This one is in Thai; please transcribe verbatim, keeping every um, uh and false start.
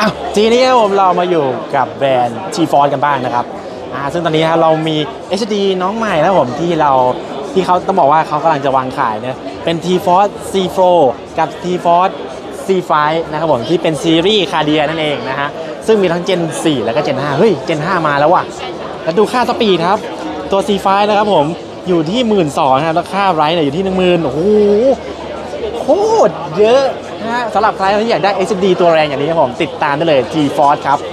อ้าวทีนี้ครับผมเรามาอยู่กับแบรนด์ T-Force กันบ้างนะครับอ่าซึ่งตอนนี้เรามี เอช ดี น้องใหม่นะผมที่เราที่เขาต้องบอกว่าเขากำลังจะวางขายเนี่ยเป็น T-Force ซี โฟร์ กับ T-Force ซี ไฟว์ นะครับผมที่เป็นซีรีส์คาเดียนั่นเองนะฮะซึ่งมีทั้ง Gen โฟร์ แล้วก็ Gen ไฟว์ เฮ้ย Gen ไฟว์ มาแล้วว่ะแล้วดูค่าสปีดครับตัว ซี ไฟว์ นะครับผมอยู่ที่ หนึ่งหมื่นสองพัน นะครับแล้วค่าไรท์เนี่ยอยู่ที่ หนึ่งหมื่น โอ้โหโคตรเยอะนะฮะสำหรับใครที่อยากได้ เอช ดี ตัวแรงอย่างนี้ครับผมติดตามได้เลย T-Force ครับ